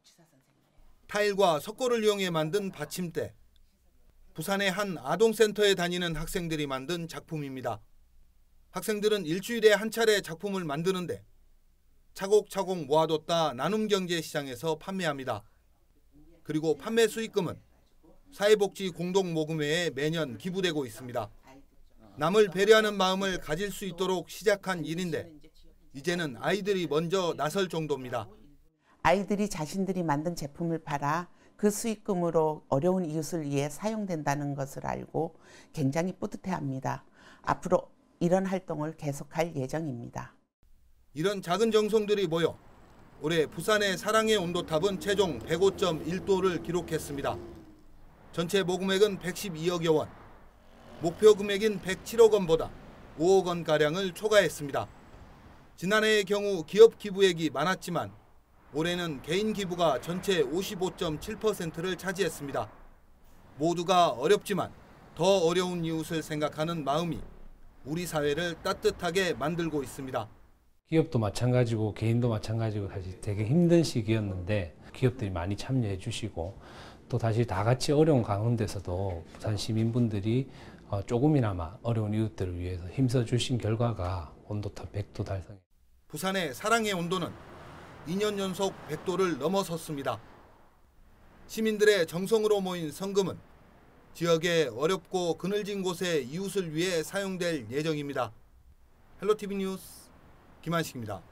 타일과 석고를 이용해 만든 받침대. 부산의 한 아동센터에 다니는 학생들이 만든 작품입니다. 학생들은 일주일에 한 차례 작품을 만드는데 차곡차곡 모아뒀다 나눔경제시장에서 판매합니다. 그리고 판매 수익금은 사회복지공동모금회에 매년 기부되고 있습니다. 남을 배려하는 마음을 가질 수 있도록 시작한 일인데 이제는 아이들이 먼저 나설 정도입니다. 아이들이 자신들이 만든 제품을 팔아 그 수익금으로 어려운 이웃을 위해 사용된다는 것을 알고 굉장히 뿌듯해합니다. 앞으로 이런 활동을 계속할 예정입니다. 이런 작은 정성들이 모여 올해 부산의 사랑의 온도탑은 최종 105.1도를 기록했습니다. 전체 모금액은 112억여 원, 목표 금액인 107억 원보다 5억 원가량을 초과했습니다. 지난해의 경우 기업 기부액이 많았지만 올해는 개인 기부가 전체 55.7%를 차지했습니다. 모두가 어렵지만 더 어려운 이웃을 생각하는 마음이 우리 사회를 따뜻하게 만들고 있습니다. 기업도 마찬가지고 개인도 마찬가지고 사실 되게 힘든 시기였는데 기업들이 많이 참여해 주시고 또 다시 다 같이 어려운 가운데서도 부산 시민분들이 조금이나마 어려운 이웃들을 위해서 힘써 주신 결과가 온도탑 100도 달성. 부산의 사랑의 온도는 2년 연속 100도를 넘어섰습니다. 시민들의 정성으로 모인 성금은 지역의 어렵고 그늘진 곳의 이웃을 위해 사용될 예정입니다. 헬로티비 뉴스 김한식입니다.